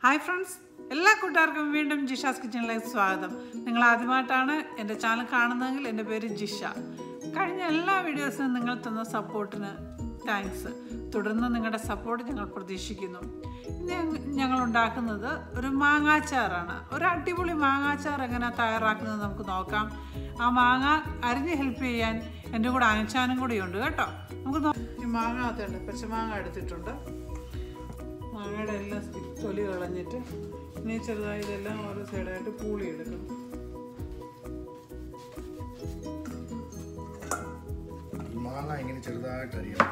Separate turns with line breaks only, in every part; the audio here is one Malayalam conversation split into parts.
Hi friends, എല്ലാ കൂട്ടുകാർക്കും വീണ്ടും ജിഷാസ് കിച്ചണിലേക്ക് സ്വാഗതം. നിങ്ങൾ ആദ്യമായിട്ടാണ് എൻ്റെ ചാനൽ കാണുന്നതെങ്കിൽ എൻ്റെ പേര് ജിഷ. കഴിഞ്ഞ എല്ലാ വീഡിയോസിനും നിങ്ങൾ തന്ന സപ്പോർട്ടിന് താങ്ക്സ്. തുടർന്ന് നിങ്ങളുടെ സപ്പോർട്ട് ഞങ്ങൾ പ്രതീക്ഷിക്കുന്നു. ഇന്ന് ഞങ്ങൾ ഉണ്ടാക്കുന്നത് ഒരു മാങ്ങാച്ചാറാണ്. ഒരു അടിപൊളി മാങ്ങാച്ചാർ എങ്ങനെ തയ്യാറാക്കുന്നത് നമുക്ക് നോക്കാം. ആ മാങ്ങ അരിഞ്ഞ് ഹെൽപ്പ് ചെയ്യാൻ എൻ്റെ കൂടെ അനച്ചാനും കൂടിയുണ്ട് കേട്ടോ. നമുക്ക് ഈ മാങ്ങ അകത്തുണ്ട്, പച്ചമാങ്ങ എടുത്തിട്ടുണ്ട്. മാങ്ങയുടെ എല്ലാം തൊലി കളഞ്ഞിട്ട് ഇനി ചെറുതായി ഇതെല്ലാം ഓരോ സൈഡായിട്ട് പൂളി എടുക്കണം.
മാങ്ങ ഇങ്ങനെ ചെറുതായിട്ട് അരിയണം.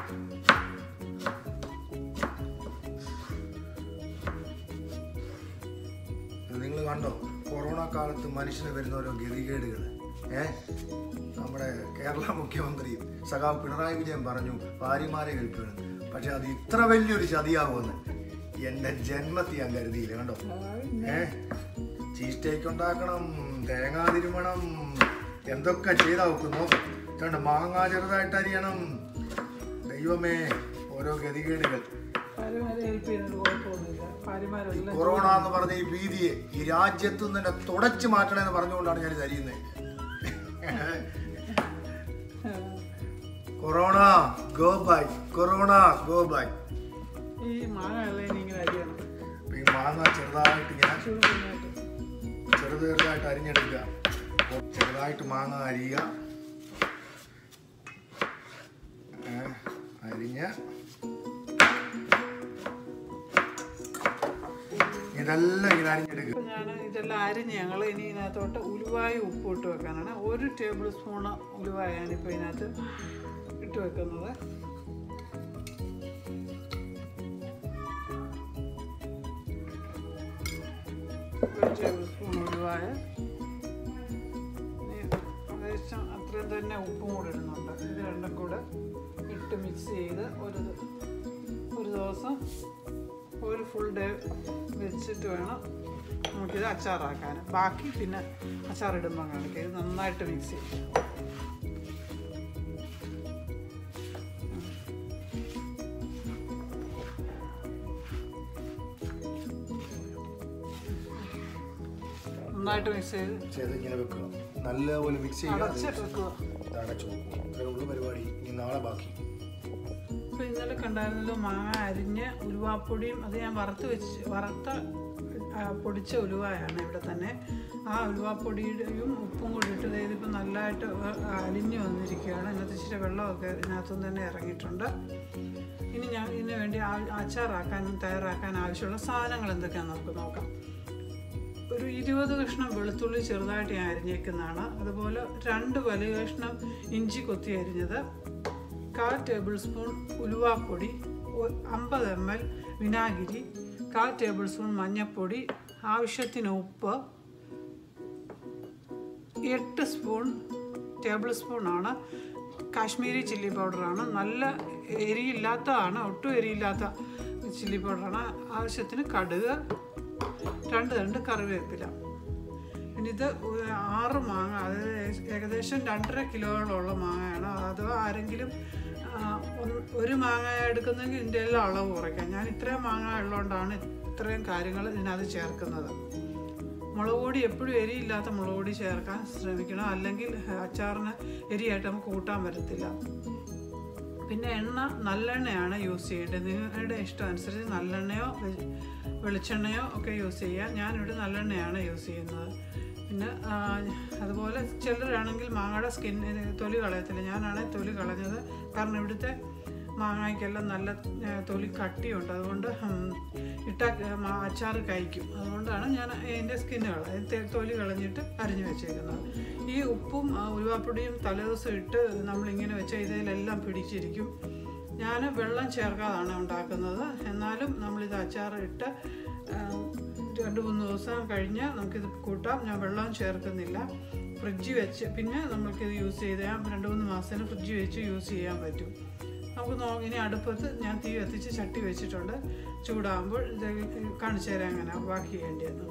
നിങ്ങൾ കണ്ടോ കൊറോണ കാലത്ത് മനുഷ്യന് വരുന്ന ഓരോ ഗതികേടുകൾ. നമ്മുടെ കേരള മുഖ്യമന്ത്രി സഖാവ് പിണറായി വിജയൻ പറഞ്ഞു ഭാര്യമാരെ കേൾക്കുകയാണ്. പക്ഷെ അത് ഇത്ര വലിയൊരു ചതിയാകുമെന്ന് എൻ്റെ ജന്മത്തിൽ ഞാൻ കരുതിയില്ല. കണ്ടോ ചീസ് സ്റ്റേക്ക് ഉണ്ടാക്കണം, തേങ്ങാ തിരുമണം, എന്തൊക്കെ ചെയ്താ നോക്കുന്നു. കണ്ടോ മാങ്ങ ചെറുതായിട്ട് അരിയണം. ദൈവമേ, ഓരോ ഗതികേടുകൾ. കൊറോണ എന്ന് പറഞ്ഞ ഈ ഭീതിയെ ഈ രാജ്യത്തു നിന്ന് തന്നെ തുടച്ചു മാറ്റണമെന്ന് പറഞ്ഞുകൊണ്ടാണ് ഞാൻ ഇത് അരിയുന്നത്. Corona go bye, corona go bye.
ഈ മാങ്ങ
ചെറുതായിട്ട് ഞാൻ ചെറുതായിട്ട് അരിഞ്ഞെടുക്കുക. ചെറുതായിട്ട് മാങ്ങ അരിയുക. അരിഞ്ഞ് ഇതെല്ലാം ഇങ്ങനെ അരിഞ്ഞെടുക്കുക.
ഇതെല്ലാം അരിഞ്ഞ് ഞങ്ങൾ ഇനി ഇതിനകത്തോട്ട് ഉലുവായ ഉപ്പ് ഇട്ട് വെക്കാനാണ്. 1 ടേബിൾ സ്പൂൺ ഉലുവായാണ് ഇപ്പോൾ ഇതിനകത്ത് ഇട്ട് വെക്കുന്നത്. ടേബിൾ സ്പൂൺ ഉലുവായ, ഏകദേശം അത്രയും തന്നെ ഉപ്പും കൂടെ ഇടുന്നുണ്ട്. ഇത് രണ്ടും കൂടെ ഇട്ട് മിക്സ് ചെയ്ത് ഒരു ദിവസം ഒരു ഫുൾ ഡേ വെച്ചിട്ട് വേണം നമുക്കിത് അച്ചാറാക്കാൻ. ബാക്കി പിന്നെ അച്ചാറിടുമ്പോൾ കാണിക്കുക. ഇത് നന്നായിട്ട് മിക്സ് ചെയ്യും. നന്നായിട്ട് മിക്സ് ചെയ്ത്
ഇങ്ങനെ വെക്കുക. നല്ലപോലെ മിക്സ് ചെയ്യുക. പരിപാടി ഇനി നാളെ ബാക്കി.
ഇപ്പോൾ ഇന്നലെ കണ്ടായിരുന്നല്ലോ മാങ്ങ അരിഞ്ഞ് ഉലുവാപ്പൊടിയും അത് ഞാൻ വറുത്ത പൊടിച്ച ഉലുവയാണ് ഇവിടെ തന്നെ. ആ ഉലുവാപ്പൊടിയും ഉപ്പും കൂടി ഇട്ട് ഇതിപ്പോൾ നല്ലതായിട്ട് അലിഞ്ഞ് വന്നിരിക്കുകയാണ്. ഇതിനകത്ത് ഇച്ചിരി വെള്ളമൊക്കെ ഇതിനകത്തുനിന്ന് തന്നെ ഇറങ്ങിയിട്ടുണ്ട്. ഇനി ഞാൻ ഇതിന് വേണ്ടി തയ്യാറാക്കാൻ ആവശ്യമുള്ള സാധനങ്ങൾ എന്തൊക്കെയാണെന്ന് നമുക്ക് നോക്കാം. ഒരു 20 കഷ്ണം വെളുത്തുള്ളി ചെറുതായിട്ട് ഞാൻ അരിഞ്ഞേക്കുന്നതാണ്. അതുപോലെ 2 വലിയ കഷ്ണം ഇഞ്ചി കൊത്തി അരിഞ്ഞത്, 1/4 ടേബിൾ സ്പൂൺ ഉലുവാപ്പൊടി, 50 ml വിനാഗിരി, 1/4 ടേബിൾ സ്പൂൺ മഞ്ഞൾപ്പൊടി, ആവശ്യത്തിന് ഉപ്പ്, 8 ടേബിൾ സ്പൂണാണ് കാശ്മീരി ചില്ലി പൗഡറാണ്. നല്ല എരിയില്ലാത്തതാണ്, ഒട്ടും എരിയില്ലാത്ത ചില്ലി പൗഡറാണ്. ആവശ്യത്തിന് കടുക്, 2 കറിവേപ്പില. പിന്നെ ഇത് 6 മാങ്ങ, അതായത് ഏകദേശം 2.5 കിലോയോളമുള്ള മാങ്ങയാണ്. അഥവാ ആരെങ്കിലും 1 മാങ്ങ എടുക്കുന്നെങ്കിൽ ഇതിൻ്റെ എല്ലാം അളവ് കുറയ്ക്കാം. ഞാൻ ഇത്രയും മാങ്ങ ഉള്ളതുകൊണ്ടാണ് ഇത്രയും കാര്യങ്ങൾ ഇതിനകത്ത് ചേർക്കുന്നത്. മുളക് പൊടി എപ്പോഴും എരിയില്ലാത്ത മുളക് പൊടി ചേർക്കാൻ ശ്രമിക്കണം, അല്ലെങ്കിൽ അച്ചാറിന് എരിയായിട്ട് നമുക്ക് കൂട്ടാൻ പറ്റത്തില്ല. പിന്നെ എണ്ണ നല്ലെണ്ണയാണ് യൂസ് ചെയ്യേണ്ടത്. നിങ്ങളുടെ ഇഷ്ടം അനുസരിച്ച് നല്ലെണ്ണയോ വെളിച്ചെണ്ണയോ ഒക്കെ യൂസ് ചെയ്യുക. ഞാനിവിടെ നല്ലെണ്ണയാണ് യൂസ് ചെയ്യുന്നത്. പിന്നെ അതുപോലെ ചിലരാണെങ്കിൽ മാങ്ങയുടെ തൊലി കളയത്തില്ല. ഞാനാണെങ്കിൽ തൊലി കളഞ്ഞത്. കാരണം ഇവിടുത്തെ മാങ്ങയ്ക്കെല്ലാം നല്ല തൊലി കട്ടിയുണ്ട്. അതുകൊണ്ട് അച്ചാർ കഴിക്കും. അതുകൊണ്ടാണ് ഞാൻ അതിൻ്റെ തൊലി കളഞ്ഞിട്ട് അരിഞ്ഞു വെച്ചേക്കുന്നത്. ഈ ഉപ്പും ഉലുവാപ്പൊടിയും തലേദിവസം ഇട്ട് നമ്മളിങ്ങനെ വെച്ചാൽ ഇതിലെല്ലാം പിടിച്ചിരിക്കും. ഞാൻ വെള്ളം ചേർക്കാതാണ് ഉണ്ടാക്കുന്നത്. എന്നാലും നമ്മളിത് അച്ചാർ ഇട്ട് 2-3 ദിവസം കഴിഞ്ഞ് നമുക്കിത് കൂട്ടാം. ഞാൻ വെള്ളം ചേർക്കുന്നില്ല. ഫ്രിഡ്ജിൽ വെച്ച് പിന്നെ നമുക്കിത് യൂസ് ചെയ്ത് 2-3 മാസത്തിന് ഫ്രിഡ്ജിൽ വെച്ച് യൂസ് ചെയ്യാൻ പറ്റും. നമുക്ക് ഇനി അടുപ്പത്ത് ഞാൻ തീ കത്തിച്ച് ചട്ടി വെച്ചിട്ടുണ്ട്. ചൂടാകുമ്പോൾ ഇത് കാണിച്ചു തരാം അങ്ങനെ ബാക്കി ചെയ്യേണ്ടത്.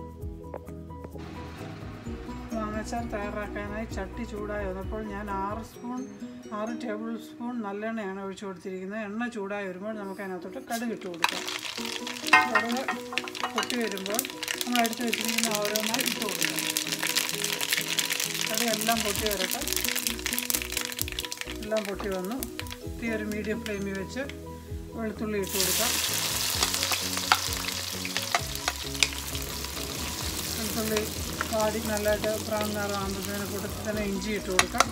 മാങ്ങാച്ചാർ തയ്യാറാക്കാനായി ചട്ടി ചൂടായി വന്നപ്പോൾ ഞാൻ 6 ടേബിൾ സ്പൂൺ നല്ലെണ്ണയാണ് ഒഴിച്ചു കൊടുത്തിരിക്കുന്നത്. എണ്ണ ചൂടായി വരുമ്പോൾ നമുക്ക് അതിനകത്തോട്ട് കടുക് ഇട്ട് കൊടുക്കാം. കടുക് പൊട്ടി വരുമ്പോൾ നമ്മൾ എടുത്ത് വെച്ചിരിക്കുന്ന ഓരോന്നായി ഇട്ട് കൊടുക്കുക. കടുകെല്ലാം പൊട്ടി വരട്ടെ. എല്ലാം പൊട്ടി വന്നു. തീ ഒരു മീഡിയം ഫ്ലെയിമിൽ വെച്ച് വെളുത്തുള്ളി ഇട്ട് കൊടുക്കാം. വെളുത്തുള്ളി വാടി നല്ലതായിട്ട് ബ്രൗൺ നിറമാകുമ്പോഴത്തേന് കൂട്ടത്തിൽ തന്നെ ഇഞ്ചി ഇട്ട് കൊടുക്കാം.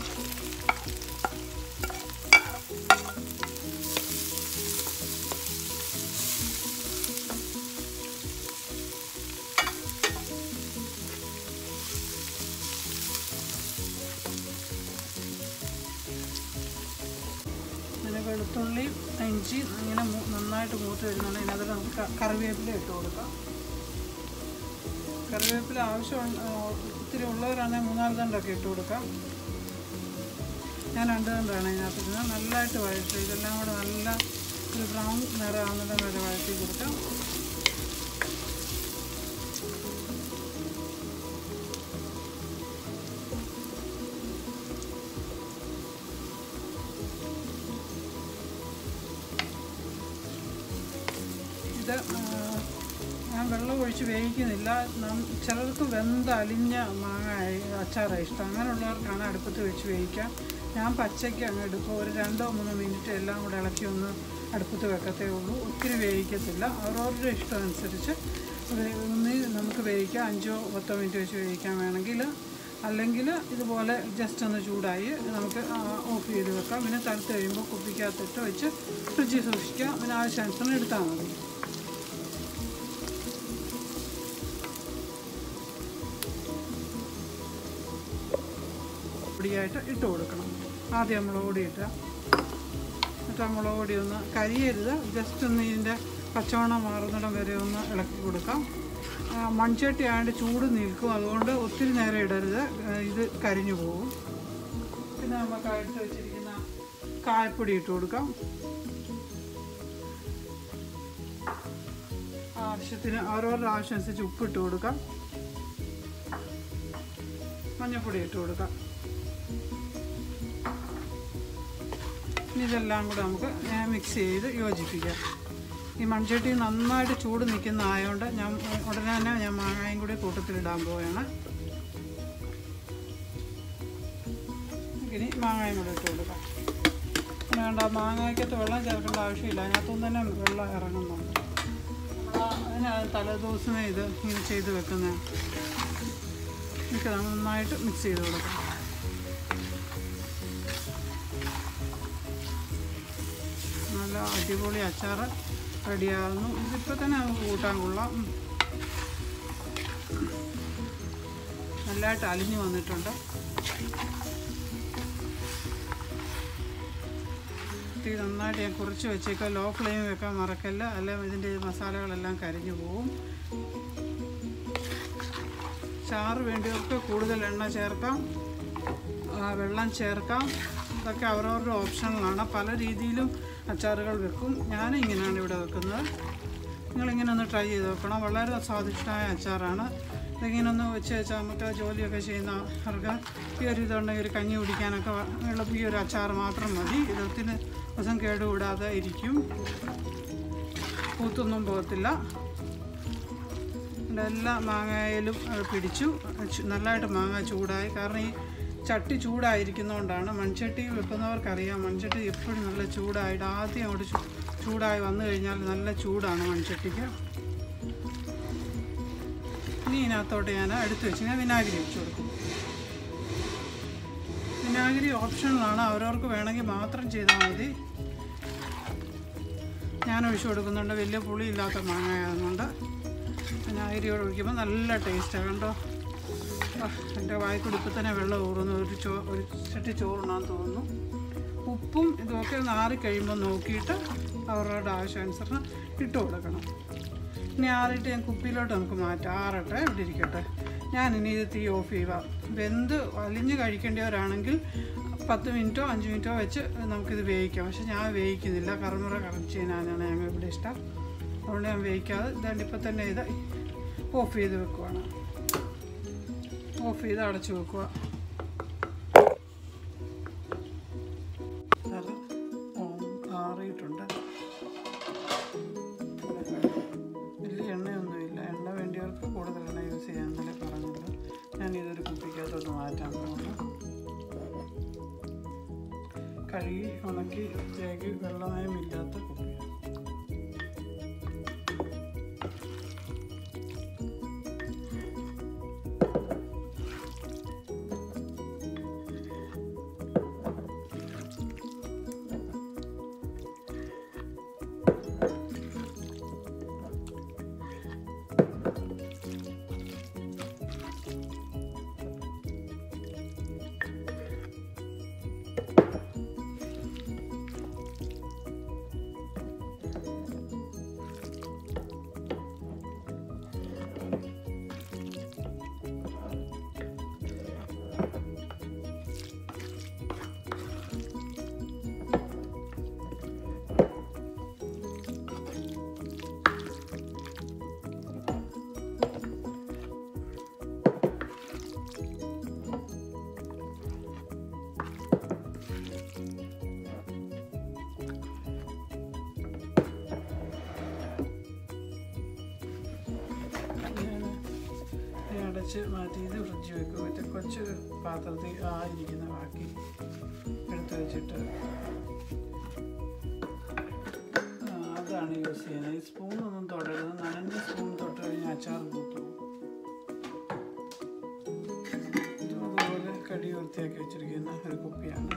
വെളുത്തുള്ളി ഇഞ്ചി ഇങ്ങനെ നന്നായിട്ട് മൂത്ത് വരുന്നുണ്ട്. ഇതിനകത്ത് നമുക്ക് കറിവേപ്പില ഇട്ട് കൊടുക്കാം. കറിവേപ്പില ആവശ്യം ഒത്തിരി ഉള്ളവരാണെങ്കിൽ 3-4 തണ്ടൊക്കെ ഇട്ട് കൊടുക്കാം. ഞാൻ 2 തണ്ടാണ് ഇതിനകത്ത് ഇടുന്നത്. നല്ലതായിട്ട് വഴറ്റി ഇതെല്ലാം കൂടെ നല്ല ഒരു ബ്രൗൺ നിറമാകുന്നത് വരെ വഴറ്റി കൊടുക്കാം. ഞാൻ വെള്ളം ഒഴിച്ച് വേവിക്കുന്നില്ല. ചിലർക്ക് വെന്ത അലിഞ്ഞ മാങ്ങ അച്ചാറാണ് ഇഷ്ടം. അങ്ങനെയുള്ളവർക്കാണ് അടുപ്പത്ത് വെച്ച് വേവിക്കാം. ഞാൻ പച്ചയ്ക്ക് അങ്ങ് എടുക്കും. ഒരു 2-3 മിനിറ്റ് എല്ലാം കൂടെ ഇളക്കി ഒന്ന് അടുപ്പത്ത് വെക്കത്തേ ഉള്ളൂ. ഒത്തിരി വേവിക്കത്തില്ല. അവരവരുടെ ഇഷ്ടം അനുസരിച്ച് നമുക്ക് വേവിക്കാം. 5-10 മിനിറ്റ് വെച്ച് വേവിക്കാൻ വേണമെങ്കിൽ. അല്ലെങ്കിൽ ഇതുപോലെ ജസ്റ്റ് ഒന്ന് ചൂടായി നമുക്ക് ഓഫ് ചെയ്ത് വെക്കാം. പിന്നെ തണുത്ത് കഴിയുമ്പോൾ കുപ്പിക്കകത്തിട്ട് വെച്ച് ഫ്രിഡ്ജിൽ സൂക്ഷിക്കാം. പിന്നെ ആവശ്യാനുസരണം എടുത്താൽ മതി. പൊടിയായിട്ട് ഇട്ട് കൊടുക്കണം. ആദ്യം മുളക് പൊടി ഇട്ടുക. എന്നിട്ട് ആ മുളക് പൊടി ഒന്ന് കരിയരുത്. ജസ്റ്റ് ഒന്ന് ഇതിൻ്റെ പച്ചമണം മാറുന്നിടം വരെ ഒന്ന് ഇളക്കി കൊടുക്കാം. മൺചട്ടി ആയതുകൊണ്ട് ചൂട് നിൽക്കും. അതുകൊണ്ട് ഒത്തിരി നേരം ഇടരുത്, ഇത് കരിഞ്ഞു പോകും. പിന്നെ നമുക്ക് എടുത്ത് വെച്ചിരിക്കുന്ന കായപ്പൊടി ഇട്ട് കൊടുക്കാം. ആവശ്യത്തിന് ഓരോരുടെ ആവശ്യമനുസരിച്ച് ഉപ്പിട്ട് കൊടുക്കാം. മഞ്ഞൾപ്പൊടി ഇട്ട് കൊടുക്കാം. ഇതെല്ലാം കൂടെ നമുക്ക് മിക്സ് ചെയ്ത് യോജിപ്പിക്കാം. ഈ മൺചട്ടി നന്നായിട്ട് ചൂട് നിൽക്കുന്ന ആയതുകൊണ്ട് ഉടനെ തന്നെ ഞാൻ മാങ്ങയും കൂടി കൂട്ടത്തിലിടാൻ പോവുകയാണ്. ഇനി മാങ്ങയും കൂടെ ഇട്ട് കൊടുക്കാം. വേണ്ട, മാങ്ങയ്ക്കകത്ത് വെള്ളം ചേർക്കേണ്ട ആവശ്യമില്ല. അതിനകത്തുനിന്ന് തന്നെ വെള്ളം ഇറങ്ങുന്നുണ്ട്. അതിനാണ് തലേദിവസമേ ഇത് ഇങ്ങനെ ചെയ്ത് വെക്കുന്നത്. എനിക്ക് നന്നായിട്ട് മിക്സ് ചെയ്ത് കൊടുക്കാം. നല്ല അടിപൊളി അച്ചാർ റെഡിയാകുന്നു. ഇതിപ്പോൾ തന്നെ നമുക്ക് കൂട്ടാൻ കൊള്ളാം. നല്ലതായിട്ട് അലിഞ്ഞു വന്നിട്ടുണ്ട്. തീ നന്നായിട്ട് ഞാൻ കുറച്ച് വെച്ചേക്കാം. ലോ ഫ്ലെയിം വെക്കാൻ മറക്കല്ല, അല്ലെങ്കിൽ ഇതിൻ്റെ മസാലകളെല്ലാം കരിഞ്ഞു പോവും. ചാറ് വേണ്ടിയവർക്ക് കൂടുതൽ എണ്ണ ചേർക്കാം, വെള്ളം ചേർക്കാം. ഇതൊക്കെ അവരവരുടെ ഓപ്ഷനിലാണ്. പല രീതിയിലും അച്ചാറുകൾ വെക്കും. ഞാനിങ്ങനെയാണ് ഇവിടെ വെക്കുന്നത്. നിങ്ങളിങ്ങനെ ഒന്ന് ട്രൈ ചെയ്ത് നോക്കണം. വളരെ സ്വാദിഷ്ടമായ അച്ചാറാണ്. ഇതിങ്ങനെ ഒന്ന് വെച്ച് വെച്ചാൽ നമുക്ക് ജോലിയൊക്കെ ചെയ്യുന്നവർക്ക് ഈ ഒരു ഇതുണ്ടെങ്കിൽ ഒരു കഞ്ഞി കുടിക്കാനൊക്കെ എളുപ്പം ഈ ഒരു അച്ചാർ മാത്രം മതി. ഇത് ഒത്തിരി ദിവസം കേടുകൂടാതെ ഇരിക്കും. പൂത്തൊന്നും പോകത്തില്ല. എല്ലാ മാങ്ങയിലും പിടിച്ചു. നല്ലതായിട്ട് മാങ്ങ ചൂടായി. കാരണം ഈ ചട്ടി ചൂടായിരിക്കുന്നതുകൊണ്ടാണ്. മൺചട്ടി വെക്കുന്നവർക്കറിയാം, മൺചട്ടി എപ്പോഴും നല്ല ചൂടായിട്ട് ആദ്യം അങ്ങോട്ട് ചൂടായി വന്നു കഴിഞ്ഞാൽ നല്ല ചൂടാണ് മൺചട്ടിക്ക്. ഇനി ഇതിനകത്തോട്ട് ഞാൻ എടുത്ത് വെച്ച് ഞാൻ വിനാഗിരി ഒഴിച്ച് കൊടുക്കും. വിനാഗിരി ഓപ്ഷണലാണ്. അവരവർക്ക് വേണമെങ്കിൽ മാത്രം ചെയ്താൽ മതി. ഞാൻ ഒഴിച്ചു കൊടുക്കുന്നുണ്ട്. വലിയ പുളിയില്ലാത്ത മാങ്ങയാകുന്നുണ്ട്. വിനാഗിരിയോട് ഒഴിക്കുമ്പോൾ നല്ല ടേസ്റ്റാണ്. കണ്ടോ, എൻ്റെ വായിക്കൂടി ഇപ്പം തന്നെ വെള്ളം ഊറുന്നു. ഒരു ചട്ടി ചോറുണ്ണാന്ന് തോന്നുന്നു. ഉപ്പും ഇതൊക്കെ നാറിക്കഴിയുമ്പോൾ നോക്കിയിട്ട് അവരുടെ ആവശ്യാനുസരണം ഇട്ട് കൊടുക്കണം. ഇനി ആറിയിട്ട് ഞാൻ കുപ്പിയിലോട്ട് നമുക്ക് മാറ്റാം. ആറട്ടെ, ഇവിടെ ഇരിക്കട്ടെ. ഞാനിനി ഇത് തീ ഓഫ് ചെയ്യുക. വെന്ത് അലിഞ്ഞ് കഴിക്കേണ്ടവരാണെങ്കിൽ 10 മിനിറ്റോ 5 മിനിറ്റോ വെച്ച് നമുക്കിത് വേവിക്കാം. പക്ഷെ ഞാൻ വേവിക്കുന്നില്ല. കറുമുറ കറച്ച് ചെയ്യാനാണ് ഞങ്ങൾ ഇവിടെ ഇഷ്ടം. അതുകൊണ്ട് ഞാൻ വേവിക്കാതെ ഇതാണ്ട് ഇപ്പം തന്നെ ഇത് ഓഫ് ചെയ്ത് വെക്കുവാണ്. ഓഫ് ചെയ്ത് അടച്ചു വെക്കുക. ആറിയിട്ടുണ്ട്. വലിയ എണ്ണയൊന്നുമില്ല. മാറ്റാൻ പോകുന്നു. കഴുകി ഉണക്കി വൃത്തിയാക്കി വെള്ളമയമില്ലാത്ത കുപ്പിയാണ്. അടച്ച് മാറ്റി ഇത് ഫ്രിഡ്ജ് വെക്കും. ഇത് കൊച്ചു പാത്രത്തിൽ ഇരിക്കുന്ന ബാക്കി എടുത്ത് വെച്ചിട്ട് അതാണ് യൂസ് ചെയ്യുന്നത്. ഈ സ്പൂണൊന്നും തൊടരുത്. നനഞ്ഞ സ്പൂൺ തൊട്ട് കഴിഞ്ഞാൽ അച്ചാർ കൂട്ടും. ഇതും അതുപോലെ കടി വൃത്തിയാക്കി വെച്ചിരിക്കുന്ന ഒരു കുപ്പിയാണ്.